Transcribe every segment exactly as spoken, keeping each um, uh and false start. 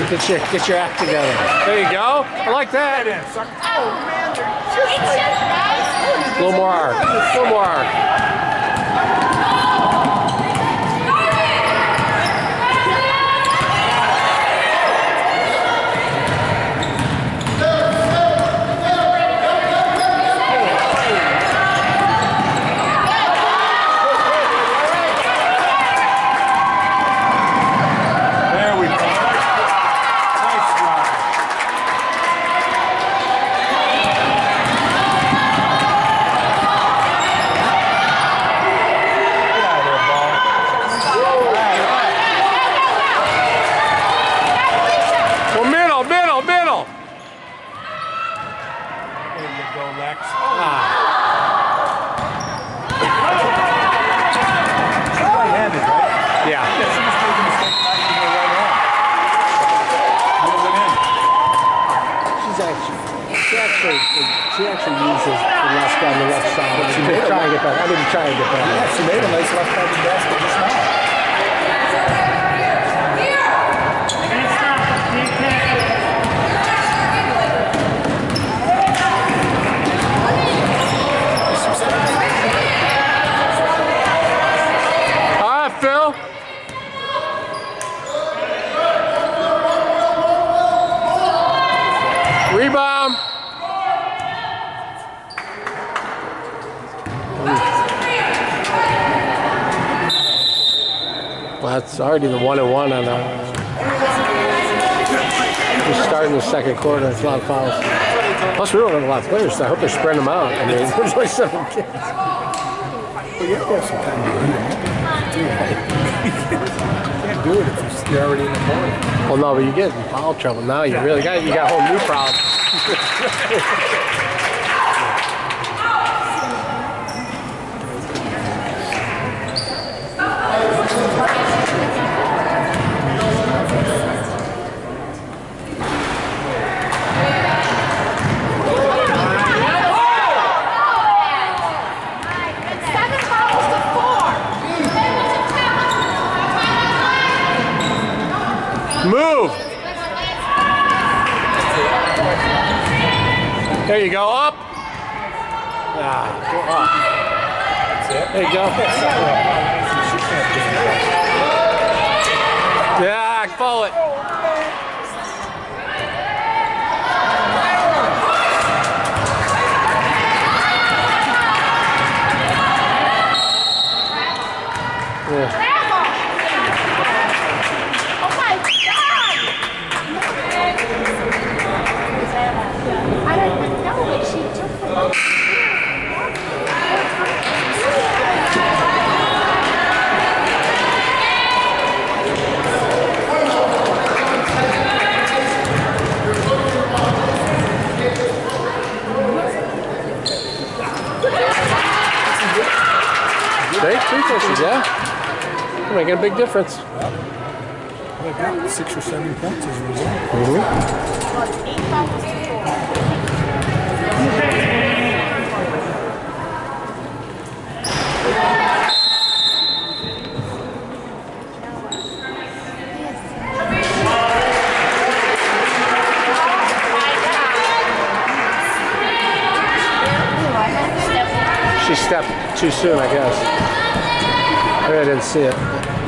Get your, get your act together. There you go. I like that. Oh man, they're just like... A little more arc. A little more arc. She actually uses the left on the left side. She made try and get better. I didn't try and get better. Yeah, she made a nice left-handed basket just now. All right, Phil. Rebound. Well, that's already the one and one on a. We're starting the second quarter. It's a lot of fouls. Plus, we don't have a lot of players, so I hope they're spreading them out. I mean, there's only seven kids. Well, you have to have some time to do it. You can't do it if you're already in the morning. Well, no, but you get in foul trouble now. You really got you got a whole new problem. Move! There you go, up! Ah, go up. That's it. There you go. Yeah, follow it. Yeah. Great free throws, yeah. You're making a big difference. Yeah. Six or seven points as a result. Mm-hmm. She stepped too soon, I guess. Maybe I didn't see it.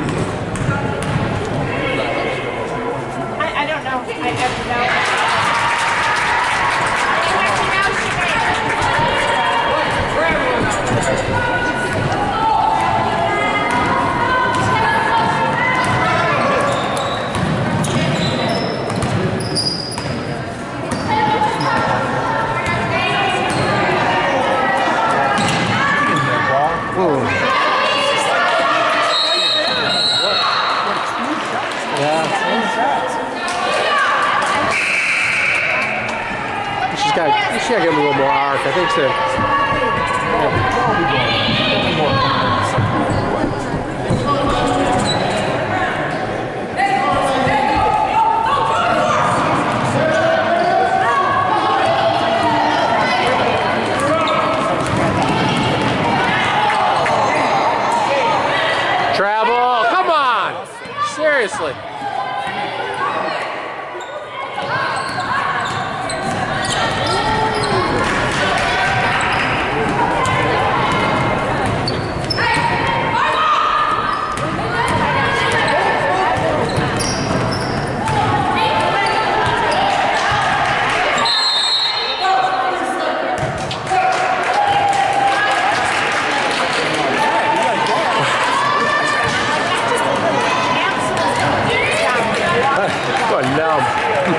I, I don't know. I don't know. She's got, she's got to give him a little more arc. I think so. Travel, come on! Seriously.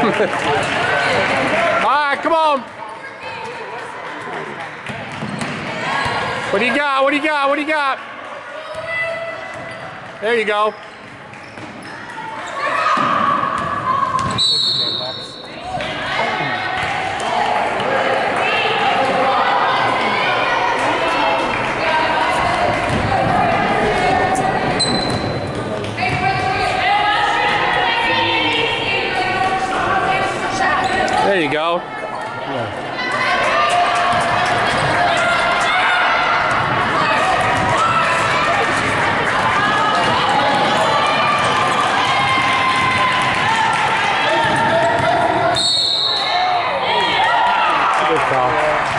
right, come on. What do you got? What do you got? What do you got? There you go. There you go. Yeah. Good call.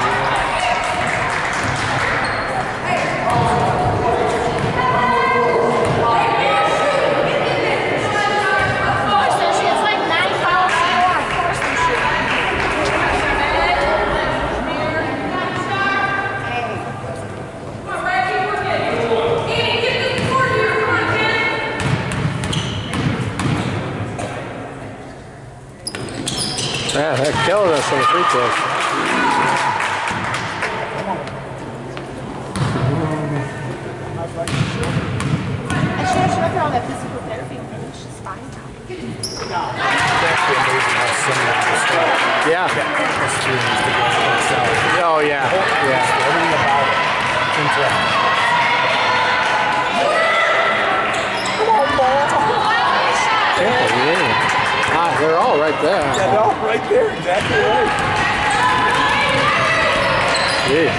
Yeah, they're killing us on the free throws. I should have showed her all that physical therapy and she's fine now. It's actually amazing how similar to stuff. Yeah. That experience to go themselves. Oh, yeah. Yeah. Everything about it. It's interesting. Ah, they're all right there. Yeah, they're all right there. Exactly right. Jeez.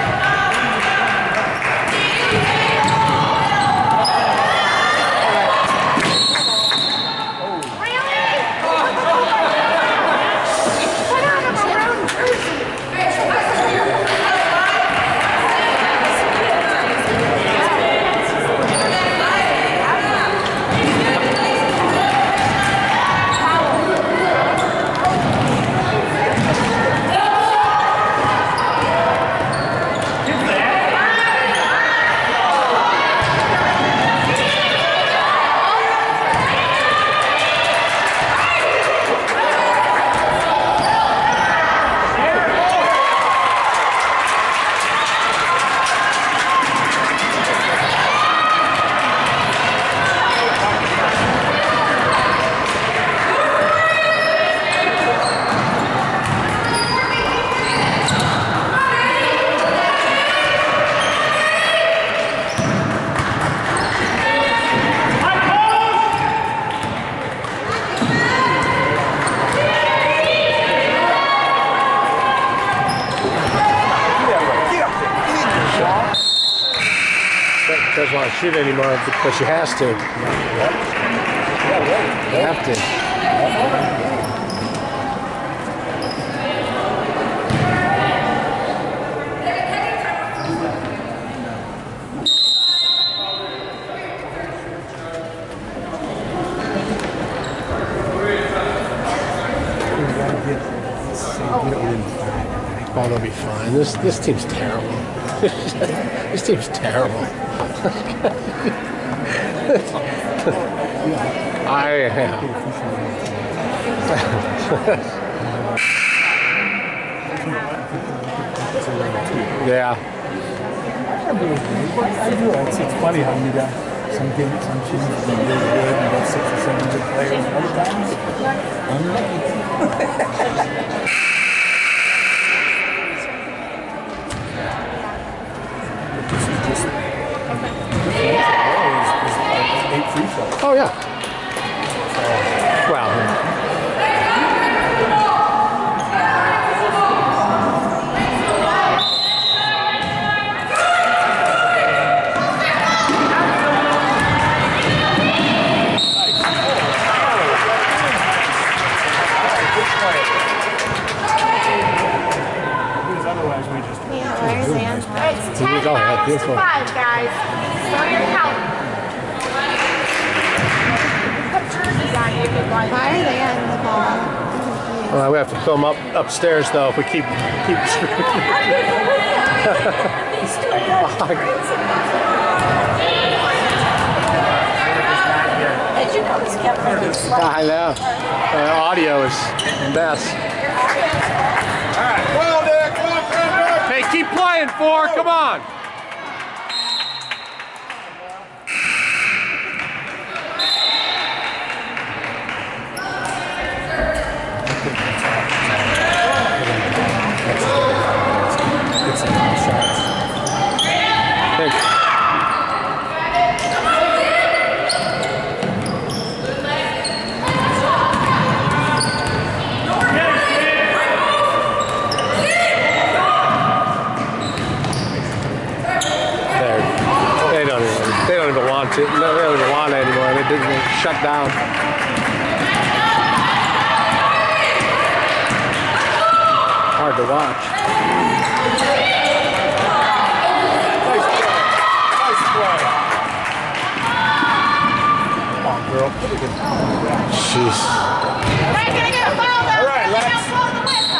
Doesn't want to shoot anymore because she has to. You have to. Oh, they'll be fine. This this team's terrible. This team's terrible. I am. Yeah. I do. It's, it's funny how you got some games, some teams that are really good and got six or seven good players, and other times, unlucky. This is just eight free throws. Oh yeah. Well. It's ten rounds to five, guys. Throw your count. Put jerseys on you if you'd like. Why are they on the ball? Well, we have to film up upstairs though if we keep keep. Did you notice Kevin? I know. Uh, audio is best. All right, come on, Nick. Come on, come on. Hey, keep playing, four. Come on. They don't even, they don't even want to. No, they don't even want it anymore. They didn't shut down. Hard to watch. Nice play. Nice play. Come on, girl. Jeez. Right, can I get a foul now? All right, Lex. Now blow the whistle.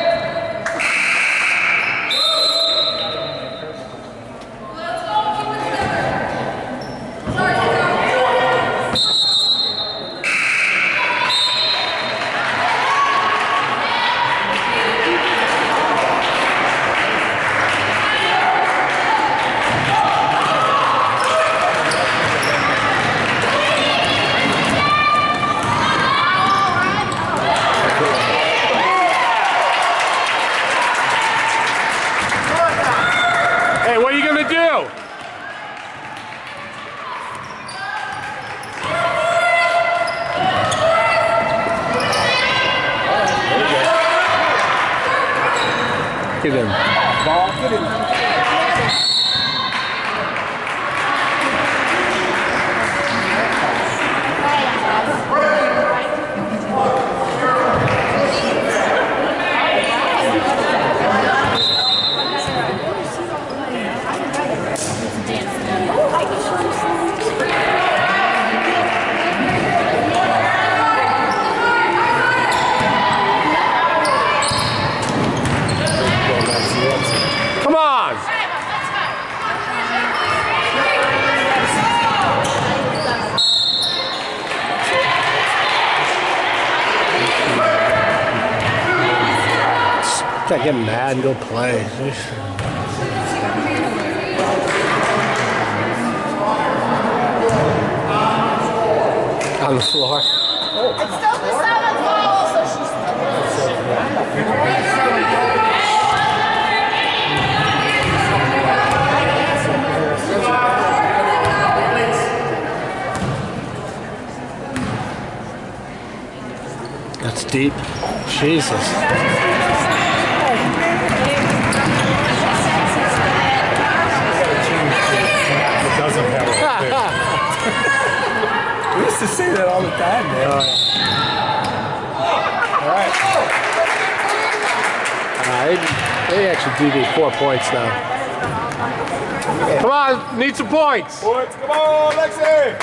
Hey, what are you gonna do? Get in. Ball, get in. Come on. Gotta get mad and go play. On the floor. It's still the seventh ball, so she's That's deep. Jesus. It doesn't have a We used to say that all the time, man. All right. Uh, they, they actually do need four points now. Come on, need some points. Points, come on, Lexi.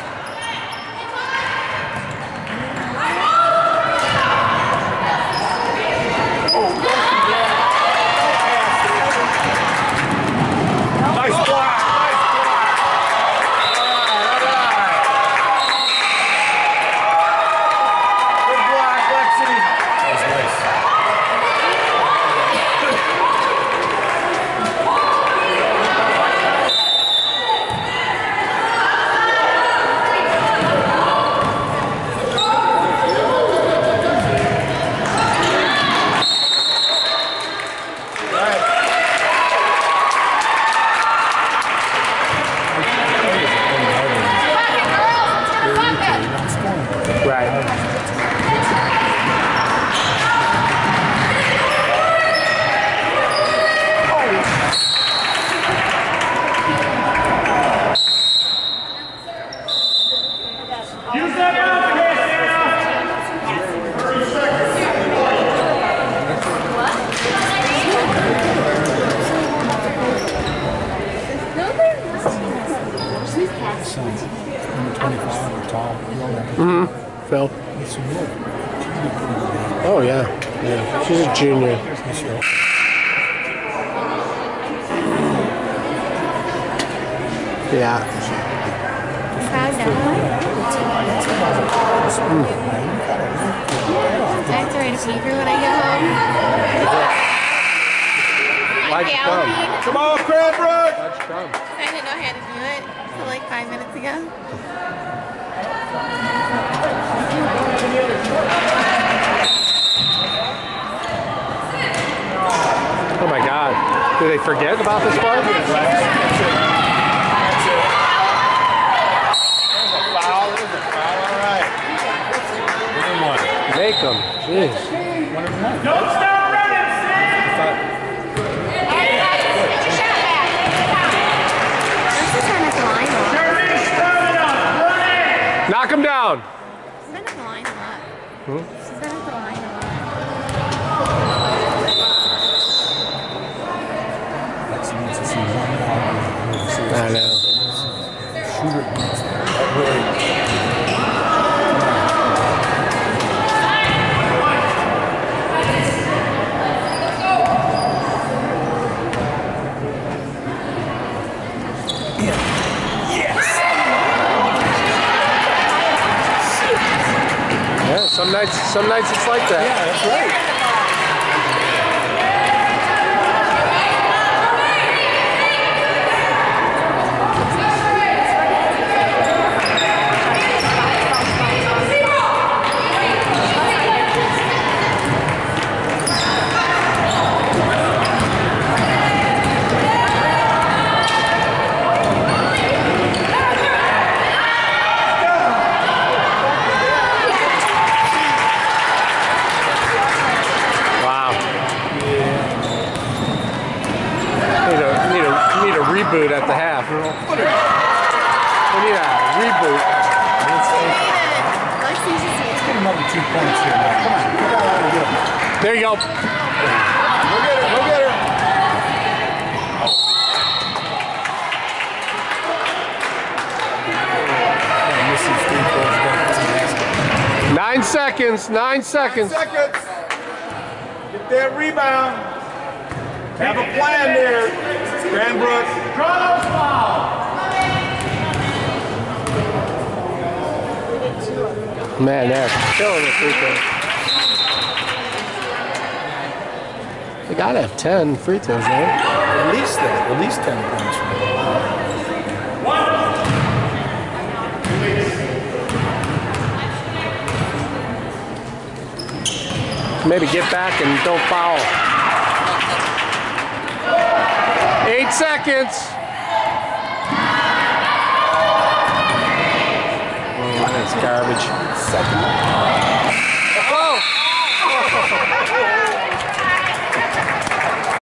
Nice block. Nice block. All right, all right. Good block, Lexi. That was nice. Mm-hmm. Phil. Oh yeah, yeah. She's a junior. Yeah. Proud of her. I have to write a paper when I get home. Why'd you come? Come on, Cranbrook! Why'd you come? I didn't know how to do it until like five minutes ago. Oh my God. Did they forget about this part? Make them. Jeez. Don't stop running, Sam! She's been at the line a lot. Finish stamina, run it! Knock them down. She's been at the line a lot. Hmm? She's been at the line a lot. I know. Yeah, some nights, some nights it's like that. Yeah, that's right. Reboot at the half. We need a reboot. Let's get another two points here. Now. Come on, get out of here. There you go. Go get her, go get her. Nine seconds, nine seconds. Nine seconds. Get that rebound. Have a plan there, Cranbrook. Draw those fouls! Man, they're killing the free throw. They gotta have ten free throws, right? At least that. At least ten points from them. Maybe get back and don't foul. Eight seconds. Oh, that's garbage. second.